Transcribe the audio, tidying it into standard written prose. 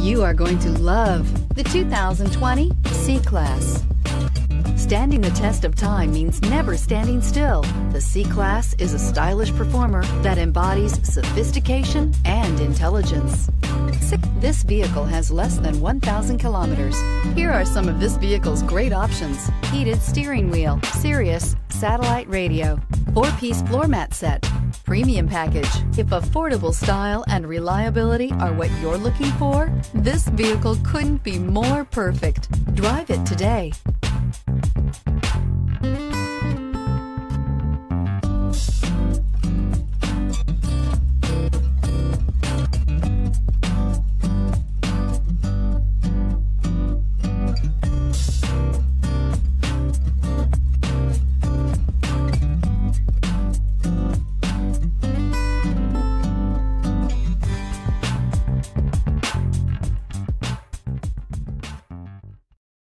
You are going to love the 2020 C-Class. Standing the test of time means never standing still. The C-Class is a stylish performer that embodies sophistication and intelligence. This vehicle has less than 1,000 kilometers. Here are some of this vehicle's great options: heated steering wheel, Sirius satellite radio, 4-piece floor mat set, premium package. If affordable style and reliability are what you're looking for, this vehicle couldn't be more perfect. Drive it today.